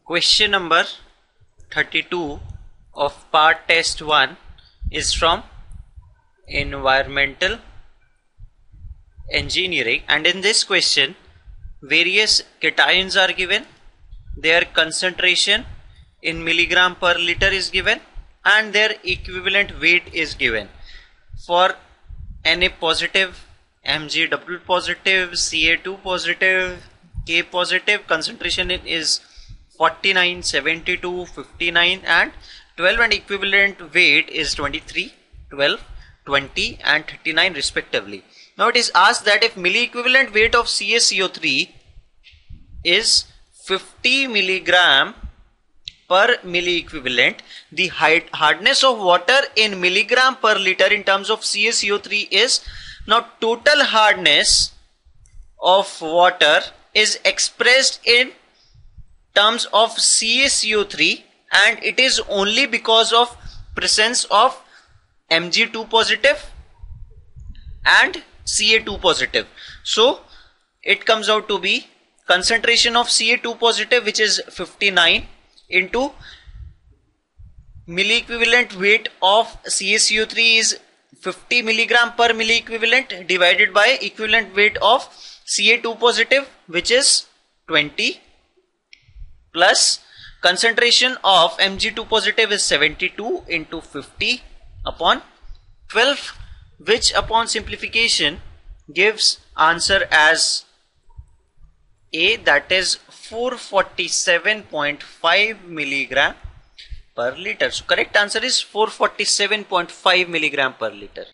Question number 32 of part test 1 is from environmental engineering, and in this question various cations are given, their concentration in milligram per liter is given and their equivalent weight is given. For Na positive, Mg double positive, Ca2 positive, K positive, concentration is 49, 72, 59 and 12, and equivalent weight is 23, 12, 20 and 39 respectively. Now it is asked that if milli equivalent weight of CaCO3 is 50 milligram per milli equivalent, the hardness of water in milligram per liter in terms of CaCO3 is, now total hardness of water is expressed in terms of CaCO3, and it is only because of presence of Mg2 positive and Ca2 positive. So it comes out to be concentration of Ca2 positive, which is 59, into milli equivalent weight of CaCO3 is 50 milligram per milli equivalent, divided by equivalent weight of Ca2 positive, which is 20, plus concentration of Mg2 positive is 72 into 50 upon 12, which upon simplification gives answer as A, that is 447.5 milligram per liter. So correct answer is 447.5 milligram per liter.